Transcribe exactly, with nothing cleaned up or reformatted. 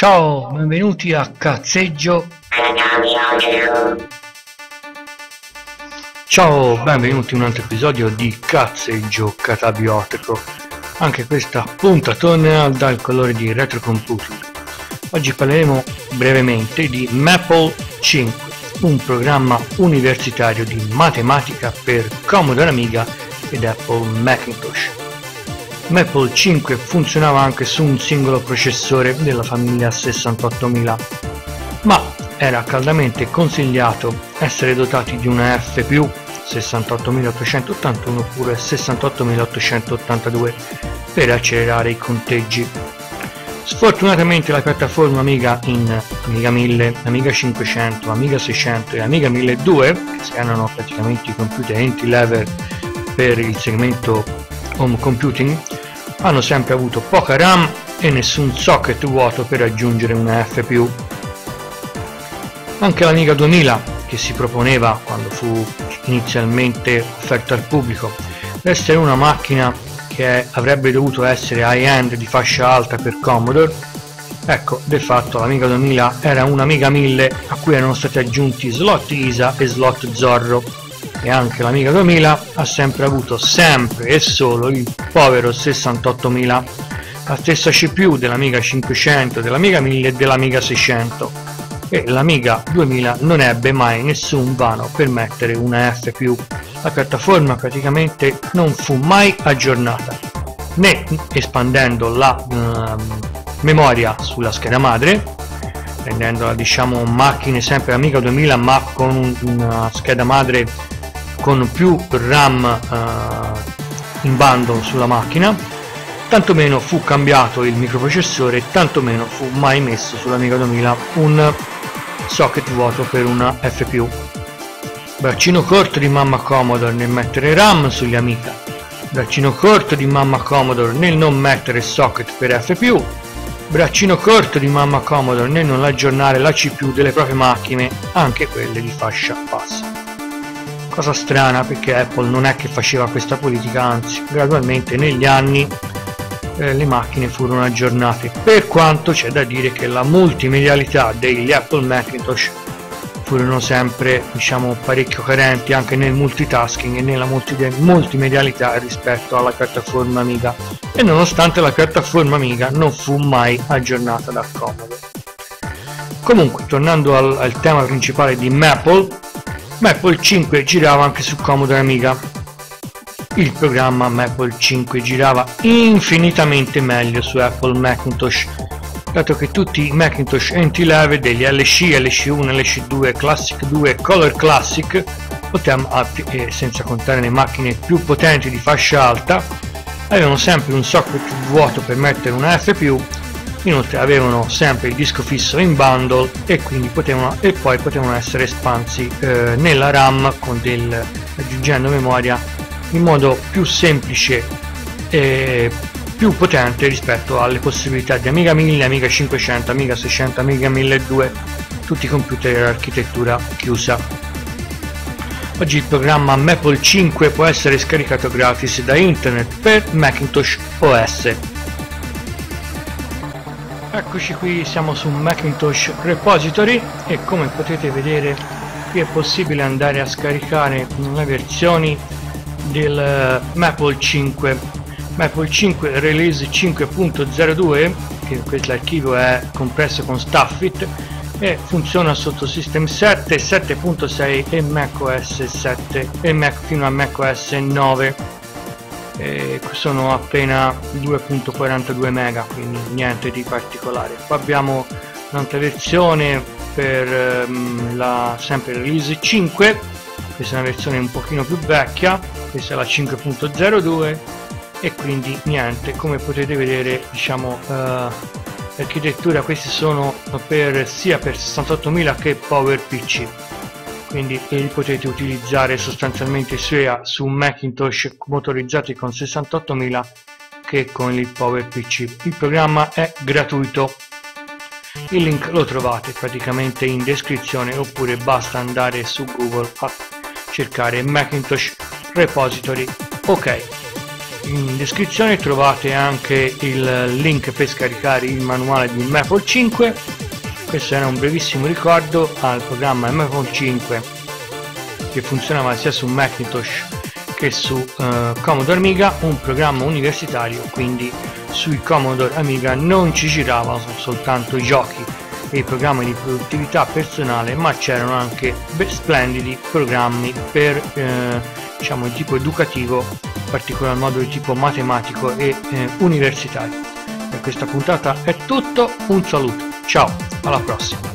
Ciao, benvenuti a Cazzeggio. Ciao, benvenuti in un altro episodio di Cazzeggio Catabiotico. Anche questa puntatona dal colore di Retro Computing. Oggi parleremo brevemente di Maple cinque, un programma universitario di matematica per Commodore Amiga ed Apple Macintosh. Maple cinque funzionava anche su un singolo processore della famiglia sessantottomila, ma era caldamente consigliato essere dotati di una F P U sessantottomilaottocentottantuno oppure sessantottomilaottocentottantadue per accelerare i conteggi. Sfortunatamente la piattaforma Amiga in Amiga mille, Amiga cinquecento, Amiga seicento e Amiga milleduecento, che erano praticamente i computer entry level per il segmento home computing, hanno sempre avuto poca RAM e nessun socket vuoto per aggiungere una F P U. Anche l'Amiga duemila, che si proponeva quando fu inizialmente offerta al pubblico essere una macchina che avrebbe dovuto essere high-end di fascia alta per Commodore, ecco, de fatto l'Amiga duemila era un Amiga mille a cui erano stati aggiunti slot I S A e slot Zorro, e anche l'Amiga duemila ha sempre avuto sempre e solo il povero sessantottomila, la stessa C P U dell'Amiga cinquecento, dell'Amiga mille e dell'Amiga seicento, e l'Amiga duemila non ebbe mai nessun vano per mettere una F P U. La piattaforma praticamente non fu mai aggiornata, né espandendo la uh, memoria sulla scheda madre, rendendola diciamo macchine sempre Amiga duemila ma con una scheda madre con più RAM uh, in bundle sulla macchina, tantomeno fu cambiato il microprocessore, tantomeno fu mai messo sull'Amiga duemila un socket vuoto per una F P U. Braccino corto di mamma Commodore nel mettere RAM sugli Amiga, braccino corto di mamma Commodore nel non mettere socket per F P U, braccino corto di mamma Commodore nel non aggiornare la C P U delle proprie macchine, anche quelle di fascia bassa. Cosa strana, perché Apple non è che faceva questa politica, anzi gradualmente negli anni eh, le macchine furono aggiornate, per quanto c'è da dire che la multimedialità degli Apple Macintosh furono sempre diciamo parecchio carenti anche nel multitasking e nella multimedialità rispetto alla piattaforma Amiga, e nonostante la piattaforma Amiga non fu mai aggiornata da Commodore. Comunque, tornando al, al tema principale di Maple, Maple cinque girava anche su Commodore Amiga. Il programma Maple cinque girava infinitamente meglio su Apple Macintosh, dato che tutti i Macintosh entry level degli L C, L C uno, L C due, Classic due, Color Classic, e senza contare le macchine più potenti di fascia alta, avevano sempre un socket vuoto per mettere una F P U. Inoltre avevano sempre il disco fisso in bundle e quindi potevano e poi potevano essere espansi eh, nella RAM con del, aggiungendo memoria in modo più semplice e più potente rispetto alle possibilità di Amiga mille, Amiga cinquecento, Amiga seicento, Amiga milleduecento, tutti i computer architettura chiusa. Oggi il programma Maple cinque può essere scaricato gratis da internet per Macintosh O S. Eccoci qui, siamo su Macintosh Repository e come potete vedere qui è possibile andare a scaricare le versioni del Maple cinque. Maple cinque Release cinque punto zero due, che questo l'archivio è compresso con Stuffit e funziona sotto System sette, sette punto sei e macOS sette e Mac fino a macOS nove. E sono appena due virgola quarantadue mega, quindi niente di particolare. Qua abbiamo un'altra versione per um, la sempre Release cinque, questa è una versione un pochino più vecchia, questa è la cinque punto zero due, e quindi niente, come potete vedere diciamo uh, l'architettura, questi sono per sia per sessantottomila che PowerPC, quindi li potete utilizzare sostanzialmente sia su Macintosh motorizzati con sessantottomila che con il PowerPC. Il programma è gratuito, il link lo trovate praticamente in descrizione oppure basta andare su Google a cercare Macintosh Repository. Ok, In descrizione trovate anche il link per scaricare il manuale di Maple cinque. Questo era un brevissimo ricordo al programma Maple cinque che funzionava sia su Macintosh che su uh, Commodore Amiga, un programma universitario, quindi sui Commodore Amiga non ci giravano soltanto i giochi e i programmi di produttività personale, ma c'erano anche splendidi programmi per eh, diciamo di tipo educativo, in particolar modo di tipo matematico e eh, universitario. Per questa puntata è tutto, un saluto, ciao, alla prossima!